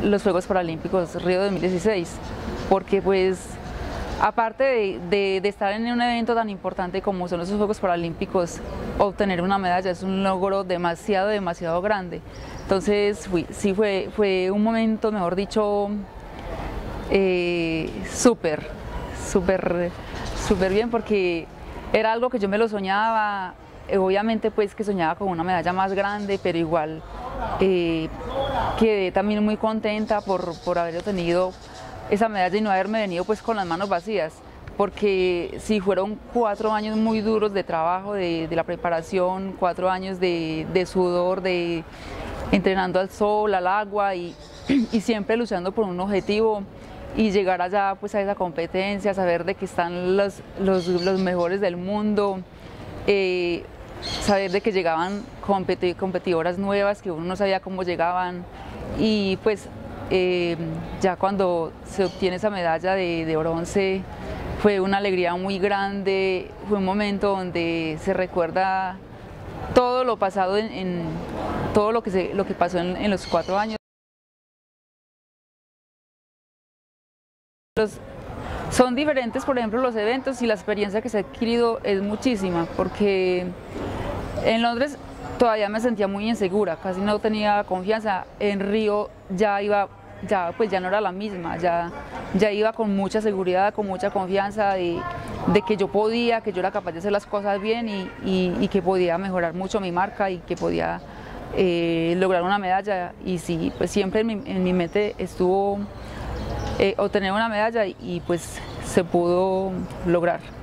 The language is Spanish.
los Juegos Paralímpicos Río 2016, porque pues aparte de estar en un evento tan importante como son esos Juegos Paralímpicos, obtener una medalla es un logro demasiado grande. Entonces sí fue un momento, mejor dicho, súper bien, porque era algo que yo me lo soñaba. Obviamente pues que soñaba con una medalla más grande, pero igual quedé también muy contenta por haber obtenido esa medalla y no haberme venido pues con las manos vacías, porque sí fueron 4 años muy duros de trabajo, de la preparación, 4 años de sudor, de entrenando al sol, al agua y siempre luchando por un objetivo y llegar allá pues a esa competencia, saber de que están los mejores del mundo, saber de que llegaban competidoras nuevas que uno no sabía cómo llegaban y pues ya cuando se obtiene esa medalla de bronce fue una alegría muy grande, fue un momento donde se recuerda todo lo pasado todo lo que pasó en los 4 años. Son diferentes, por ejemplo, los eventos y la experiencia que se ha adquirido es muchísima, porque en Londres todavía me sentía muy insegura, casi no tenía confianza. En Río pues ya no era la misma, ya iba con mucha seguridad, con mucha confianza de que yo podía, que yo era capaz de hacer las cosas bien y que podía mejorar mucho mi marca y que podía lograr una medalla. Y sí, pues siempre en mi mente estuvo obtener una medalla y pues se pudo lograr.